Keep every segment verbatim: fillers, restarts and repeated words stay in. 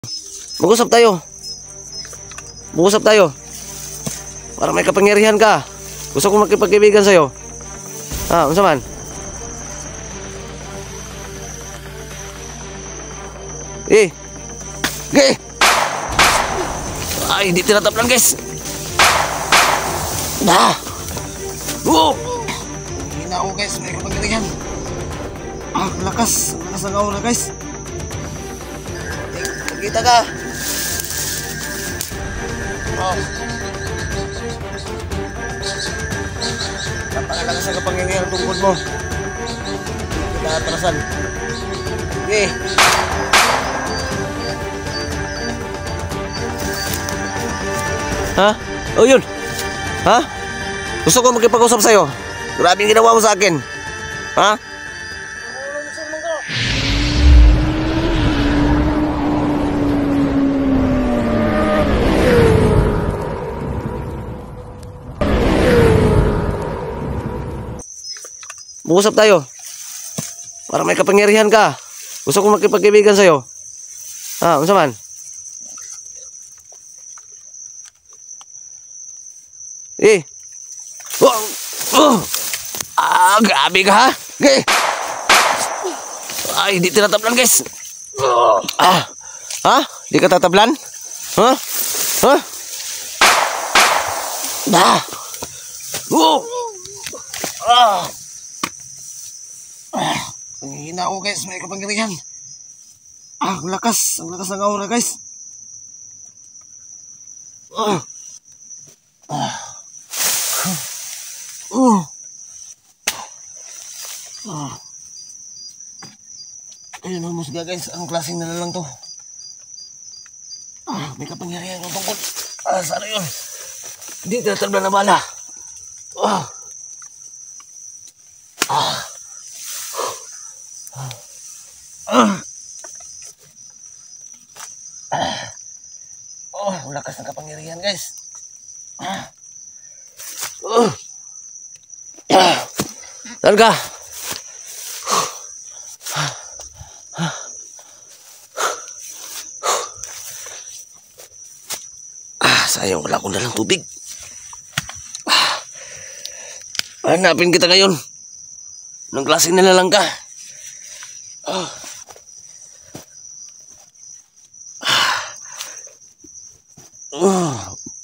Mag-usap tayo. Mag-usap tayo. Para may kapangyarihan ka. Gusto ko makipagkaibigan sa'yo. Ha, unsa man? Eh. Ge. Ay, di tinataplan, guys. Nah. Oh. Hina ako, guys. May kapangyarihan. Ah, lakas. Lakas ang aura, guys. Kita ka. Oh. Napakalakas ang kapangyarihan ang tungkod mo. Kita atrasan. Okay. Ha? Oh, yun. Ha? Gusto ko magkipag-usap sa'yo. Grabe yung ginawa mo sa akin. Ha? Mag-usap tayo. Para may kapangyarihan ka. Gusto ko makipagkaibigan sa'yo. Ha, unsa man? Eh. Oh. Oh. Ah, grabe ka ha? Okay. Ay, di tinatablan, guys. Ah. Ha? Di ka tatablan? Ha? Ha? Ah. Oh. Ah. Ah. Ang hina ako, guys. May kapangyarihan. Ah, ang lakas. Ang lakas ng aura, guys. Ah. Ah. Oh. Ah. Ayun ang musga, guys. Ang klaseng nalalang to. Ah, may kapangyarihan yung tungkol. Ah, sana yun. Hindi tinatablan na bala. Ah. Ah. Ah. Ah. Oh, ang lakas ng kapangyarihan, guys. Ah. Oh. Ah. Saan ka? Ah, sayang wala akong dalang tubig. Ah. Hanapin kita ngayon. Anong klaseng nilalang ka? Oh. Oh.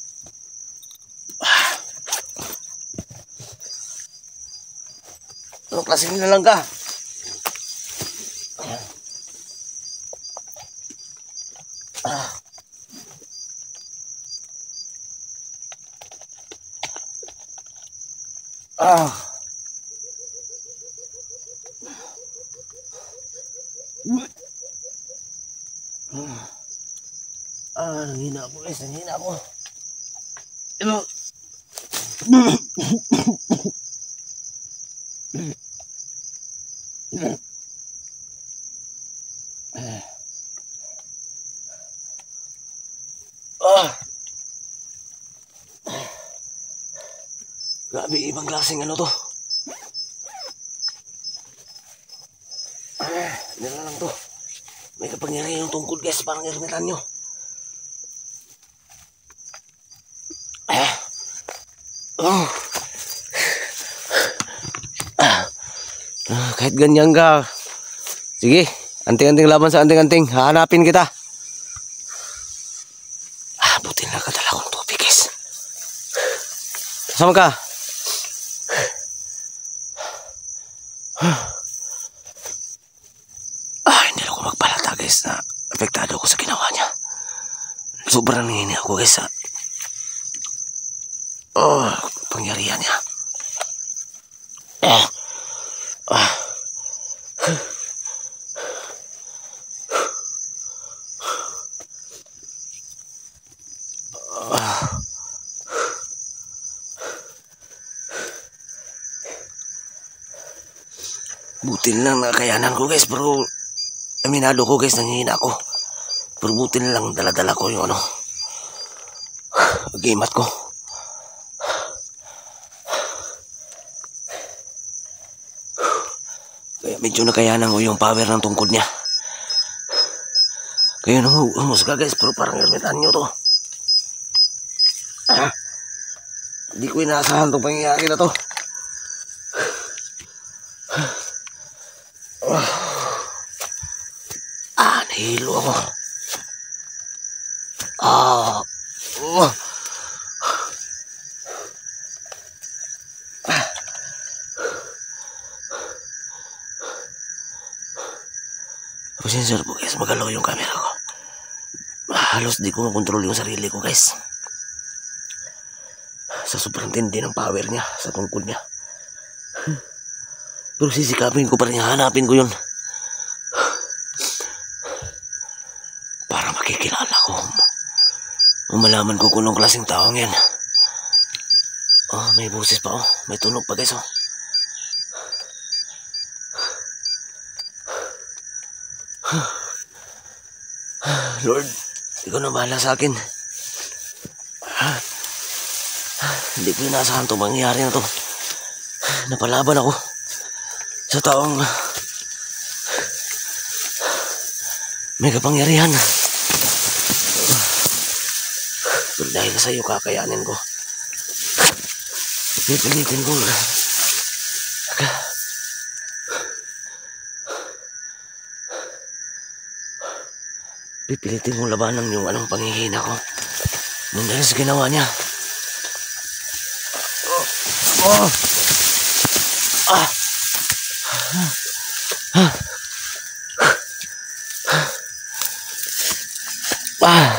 Anong klase nila lang ka? Ah. Ah. Ah, nanghina ako, guys. Nanghina ako. Ano? Ah. Grabe, ibang klaseng ano to. Ah, nila lang to. May kapangyarihan yung tungkol, guys. Parang ermitan nyo. Ah. Oh. Ah. Ah, kahit ganyan ka. Sige, anting-anting laban sa anting-anting. Hahanapin kita. Ah, buti na kadala kong tubig, guys. Kasama ka? Ah, hindi ako magpalata, guys, na apektado ako sa ginawa niya. Sobrang nangini ako, guys, ha. Oh, pangyarihan niya. Ah. Ah. Buti lang nakayanan ko, guys, pero aminado ko, guys, nangihina ako. Pero buti lang dala-dala ko yung ano, agimat ko. Kaya medyo nakayanan ko yung power ng tungkod niya. Kayo nang humusga guys, pero parang ilmitan nyo to. Ah, hindi ko inaasahan itong pangyayari na to. Ah, nahilo ako. Ah, uh. Pasensya na po guys, magalaw yung camera ko. Halos di ko makontrol yung sarili ko guys. Sa sobrang tindi ng power niya, sa tungkol niya. Pero sisikapin ko pa rin, hanapin ko yun. Para makikilala ko. Malaman ko kung anong klaseng taong yan. Oh, may boses pa oh. May tunog pa guys oh. Lord, ikaw na bahala sa akin. Hindi ko inaasahan itong mangyayari na to. Napalaban ako sa taong may kapangyarihan. Pero dahil sa iyo kakayanin ko. Pipilitin ko. Pipilitin kong labanan yung anong panghihina ko. Nung dahil sa ginawa niya. Oh. Oh. Ah. Ah. Ah.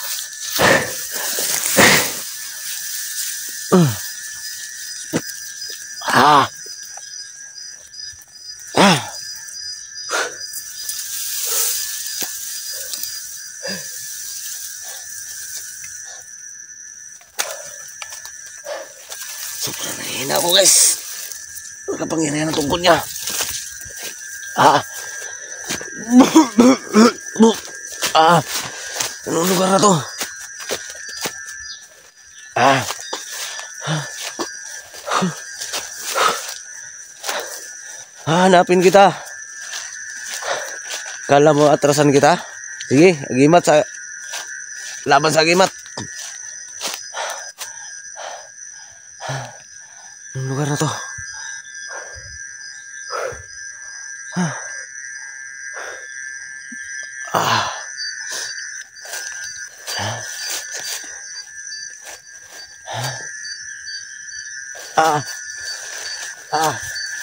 Ah. Ah. Sobrang nahihina ako guys. Ang kapangyarihan ng tungkol niya. Ah. Ah. Anong lugar na to? Ah. Hanapin kita. Kala mo atrasan kita? Sige, agimat sa laban sa agimat. Anong lugar na to? Ah. Ah. Ah. Ah.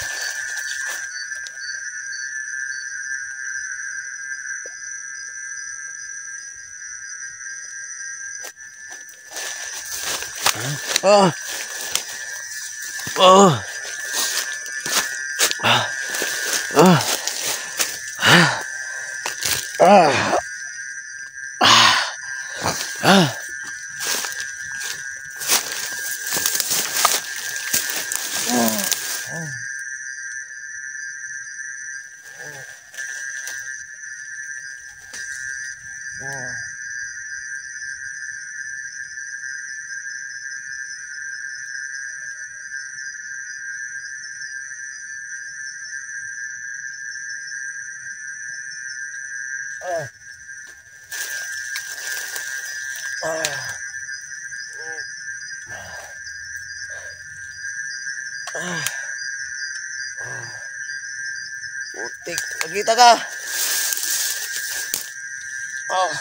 Oh. Oh. Ah. Ah. Ah. Ah. Ah. Putik, magkita ka. Oh.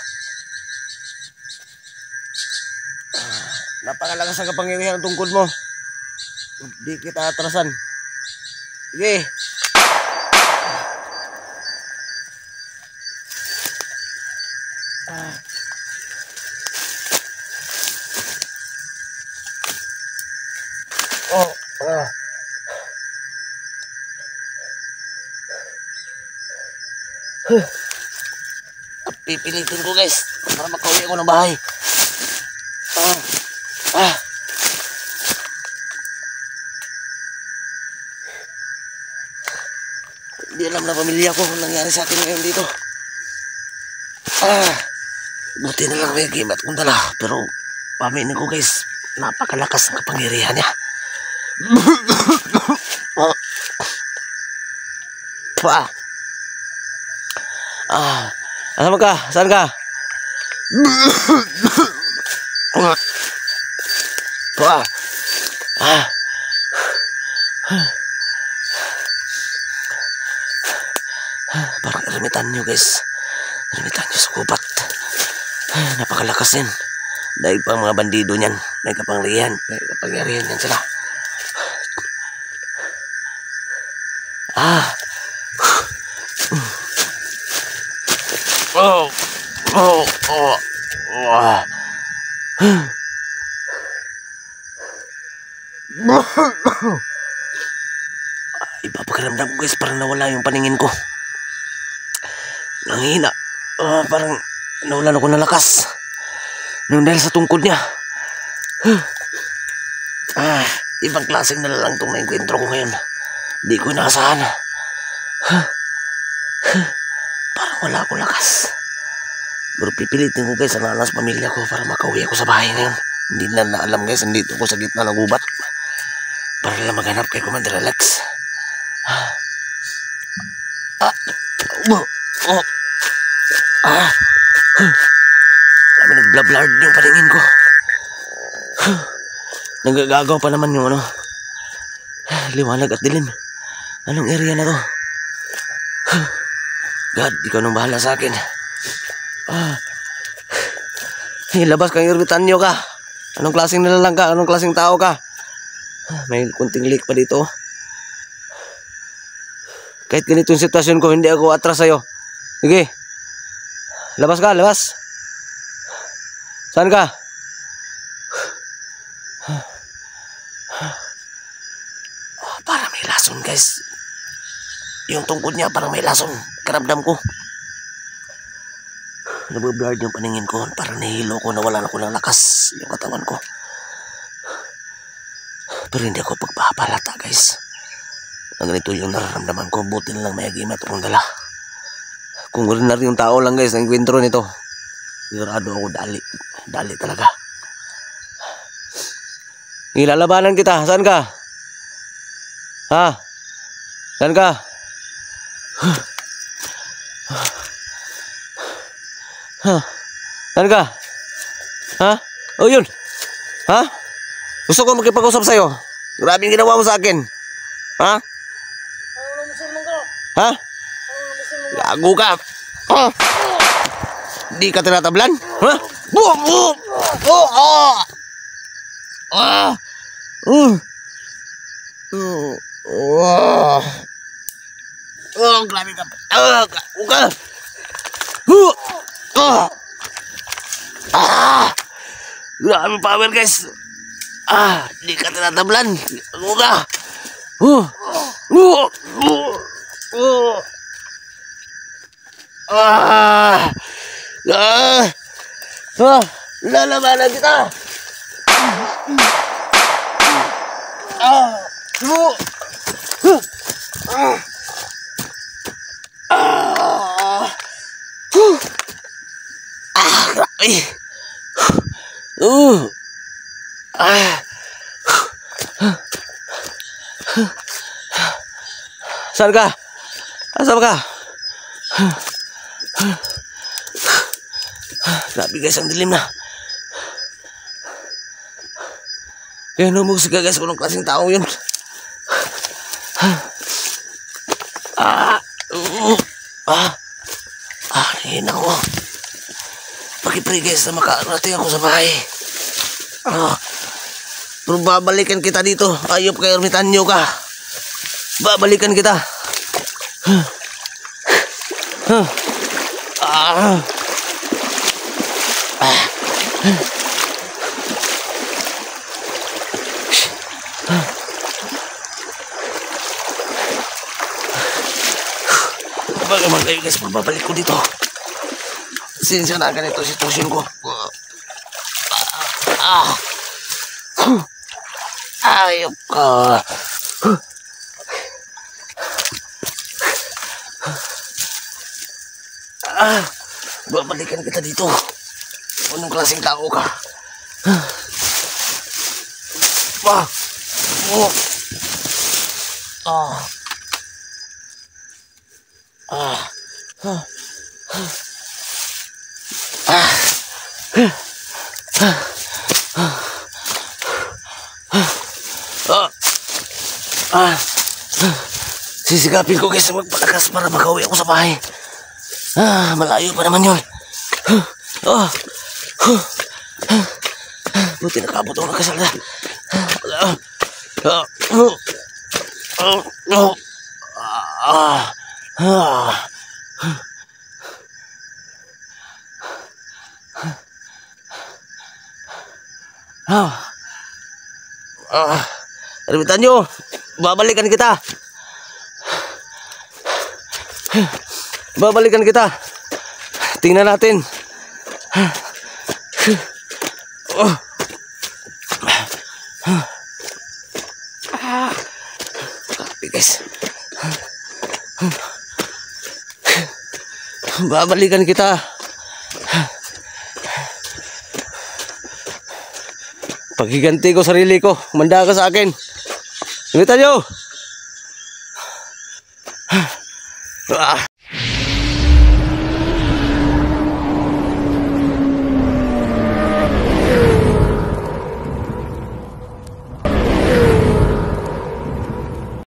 Napakalakas ang kapangyarihan ng tungkod mo. Hindi kita atrasan. Sige. Ah. Oh. Ah. Huh. Pipilitin ko guys para makauwi ako ng bahay. Ah. Ah. Hindi alam na pamilya ko kung nangyari sa akin ngayon dito. Ah. Buti na lang may gimat kong dala. Pero paminin ko guys, napakalakas ng kapangyarihan niya. Oh. Pa. Ah, alam ka? Saan ka? Wah. Ah. Parang ermitan nyo guys. Ermitan nyo sa kubat. Napakalakas yan. Dahil pa mga bandido niyan. May kapangyarihan. May kapangyarihan yan sila. Ah. Oh. Oh. Oh. Oh. Iba pakiramdam ko guys, parang nawala yung paningin ko. Nanghina. Uh, parang nawalan ako ng lakas. Nung dahil sa tungkod niya. Ah, ibang klaseng nalalang itong nainkwentro ko ngayon. Hindi ko inaasahan. Parang wala akong lakas. Pero pipilitin ko guys ang alas pamilya ko para makauwi ako sa bahay ngayon. Hindi na naalam guys, nandito ko sa gitna ng gubat. Para lang maghanap kay Commander Alex. Ah, oh, oh, ah, kami nagblab-blard yung paningin ko. Nagagagaw pa naman yung ano, liwanag at dilim. Anong area na to? God, ikaw nang bahala sa akin. Ah, ilabas kang ermitanyo ka. Anong klaseng nilalang ka? Anong klaseng tao ka? May kunting leak pa dito. Kahit ganitong sitwasyon ko, hindi ako atras sa'yo. Sige. Labas ka, labas. Saan ka? Oh, parang may lason guys. Yung tungkod niya parang may lason. Karamdam ko. Nabublard yung paningin ko. Parang nahilo ko, nawalan ako ng lakas yung katawan ko. Pero hindi ako pagpapalata guys. Ang ganito yung nararamdaman ko. Buti na lang may agimat akong dala. Kung ordinary yung tao lang guys, ang kwentro nito, sigurado ako dali. Dali talaga. Ilalabanan kita. Saan ka? Ha? Saan ka? Ha? Saan ka? Ha? Oh yun. Ha? Gusto ko makipag-usap sa'yo. Grabing ginawa mo sa akin. Ha? Ha? Gago ka. Ah. Di ka tinatablan? Ha? Boom! Boom! Oh! Oh! Ah! Uh! Uh! Oh! Oh! Grabe ka. Ah! Gago ka. Huh! Ah! Ah! Grabe power guys. Ah! Di ka tinatablan. Gago ka. Huh! Uh! Uh! Uh! Ah! Ah! Ah! Lalabanan kita! Ah! Uh! Uh! Ah! Ah! Uh! Ah! Grabe! Uh! Ah! Saan ka? Saan ka? Grabe guys, ang dilim na. Kaya numugsig ka guys, kung anong klaseng tao yun. Ah, uh, ah, ah, hina ko. Pakipray guys na makarating ako sa bahay. Ah, pero babalikan kita dito. Ayop kay ermitanyo ka. Babalikan kita. Huh. Huh. Ah. Ah. Bagaimana kayo guys, magbabalik ko dito. Sinsya na ganito sitwasyon ko. Ah. Ayop ka. Ah, babalikan kita dito. Anong klaseng tao ka? Ah. Oh. Ah. Ah. Ah. Ah. Ah. Ah. Sisigapin ko guys magpalakas para makauwi ako sa bahay. Ah, malayo pa naman yun. Ah. Buti nakabot ako nakasalda. Ah. Ah. Ah. Ah. Ah. Ah. Ah. Ermitan nyo, babalikan kita. Babalikan kita. Tingnan natin. Oh. Ah. Kapi guys. Babalikan kita. Paghiganti ko sarili ko. Manda ka sa akin. Initan nyo. Ah.